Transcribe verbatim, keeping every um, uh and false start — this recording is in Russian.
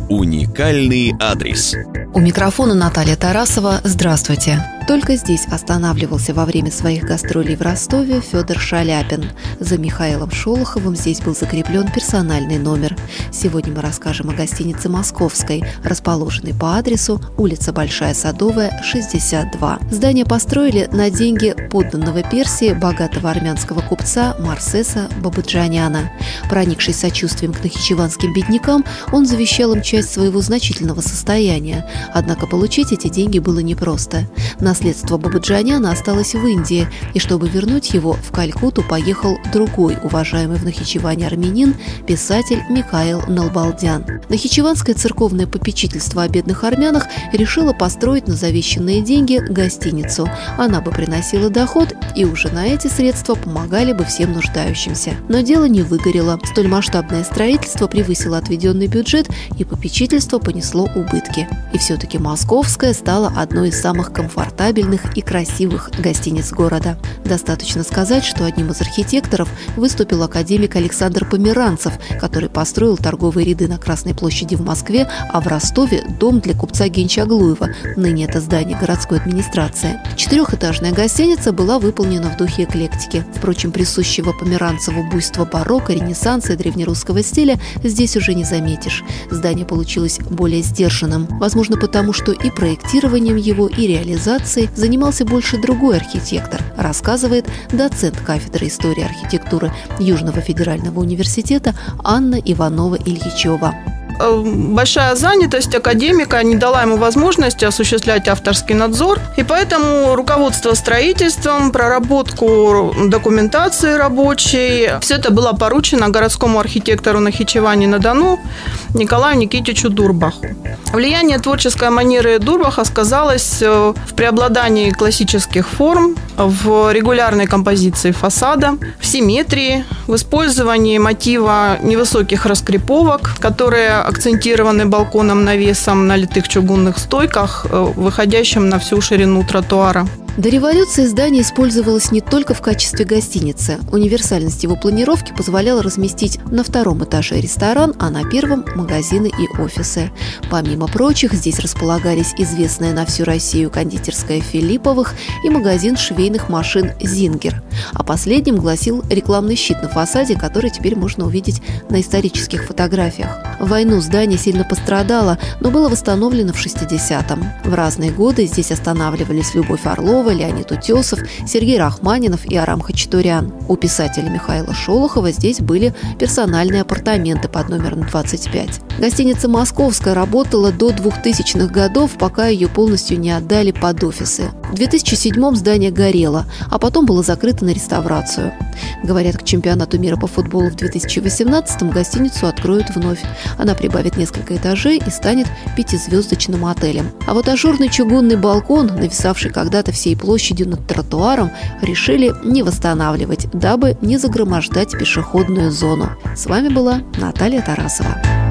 Уникальный адрес. У микрофона Наталья Тарасова. Здравствуйте. Только здесь останавливался во время своих гастролей в Ростове Федор Шаляпин. За Михаилом Шолоховым здесь был закреплен персональный номер. Сегодня мы расскажем о гостинице «Московской», расположенной по адресу улица Большая Садовая, шестьдесят два. Здание построили на деньги подданного Персии богатого армянского купца Марсеса Бабаджаняна. Проникшись сочувствием к нахичеванским беднякам, он завещал им часть своего значительного состояния. Однако получить эти деньги было непросто. Наследство Бабаджаняна осталось в Индии, и чтобы вернуть его, в Калькутту поехал другой уважаемый в Нахичеване армянин, писатель Микаил Налбалдян. Нахичеванское церковное попечительство о бедных армянах решило построить на завещанные деньги гостиницу. Она бы приносила доход, и уже на эти средства помогали бы всем нуждающимся. Но дело не выгорело. Столь масштабное строительство превысило отведенный бюджет, и попечительство понесло убытки. И все-таки Московская стала одной из самых комфортабельных и красивых гостиниц города. Достаточно сказать, что одним из архитекторов выступил академик Александр Померанцев, который построил торговые ряды на Красной площади в Москве, а в Ростове – дом для купца Генчаглуева, ныне это здание городской администрации. Четырехэтажная гостиница была выполнена в духе эклектики. Впрочем, присущего Померанцеву буйства барокко, ренессанса и древнерусского стиля здесь уже не заметишь. Здание получилось более сдержанным. Возможно, потому что и проектированием его, и реализацией занимался больше другой архитектор, рассказывает доцент кафедры истории архитектуры Южного федерального университета Анна Иванова-Ильичева. Большая занятость академика не дала ему возможности осуществлять авторский надзор, и поэтому руководство строительством, проработку документации рабочей, все это было поручено городскому архитектору Нахичевани-на-Дону Николаю Никитичу Дурбаху. Влияние творческой манеры Дурбаха сказалось в преобладании классических форм, в регулярной композиции фасада, в симметрии, в использовании мотива невысоких раскреповок, которые акцентированы балконом-навесом на литых чугунных стойках, выходящим на всю ширину тротуара. До революции здание использовалось не только в качестве гостиницы. Универсальность его планировки позволяла разместить на втором этаже ресторан, а на первом – магазины и офисы. Помимо прочих, здесь располагались известная на всю Россию кондитерская Филипповых и магазин швейных машин «Зингер». О последнем гласил рекламный щит на фасаде, который теперь можно увидеть на исторических фотографиях. В войну здание сильно пострадало, но было восстановлено в шестидесятом. В разные годы здесь останавливались Любовь Орлова, Леонид Утесов, Сергей Рахманинов и Арам Хачатурян. У писателя Михаила Шолохова здесь были персональные апартаменты под номером двадцать пять. Гостиница «Московская» работала до двухтысячных годов, пока ее полностью не отдали под офисы. В две тысячи седьмом здание горело, а потом было закрыто на реставрацию. Говорят, к чемпионату мира по футболу в две тысячи восемнадцатом гостиницу откроют вновь. Она прибавит несколько этажей и станет пятизвездочным отелем. А вот ажурный чугунный балкон, нависавший когда-то всей площадью над тротуаром, решили не восстанавливать, дабы не загромождать пешеходную зону. С вами была Наталья Тарасова.